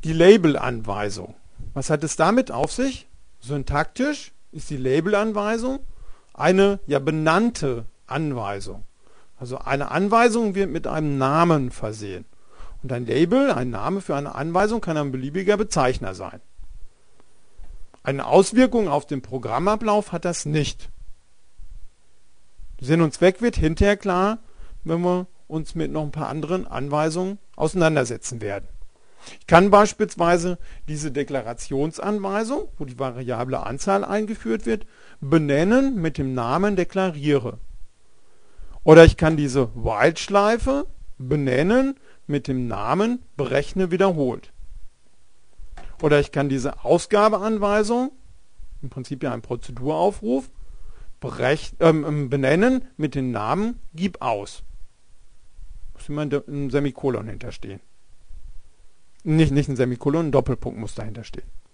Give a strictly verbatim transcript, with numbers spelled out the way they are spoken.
Die Labelanweisung. Was hat es damit auf sich? Syntaktisch ist die Labelanweisung eine ja benannte Anweisung. Also eine Anweisung wird mit einem Namen versehen. Und ein Label, ein Name für eine Anweisung, kann ein beliebiger Bezeichner sein. Eine Auswirkung auf den Programmablauf hat das nicht. Sinn und Zweck wird hinterher klar, wenn wir uns mit noch ein paar anderen Anweisungen auseinandersetzen werden. Ich kann beispielsweise diese Deklarationsanweisung, wo die variable Anzahl eingeführt wird, benennen mit dem Namen deklariere. Oder ich kann diese While-Schleife benennen mit dem Namen berechne wiederholt. Oder ich kann diese Ausgabeanweisung, im Prinzip ja ein Prozeduraufruf, berech, ähm, benennen mit dem Namen gib aus. Muss immer ein Semikolon hinterstehen. Nicht, nicht ein Semikolon, ein Doppelpunkt muss dahinter stehen.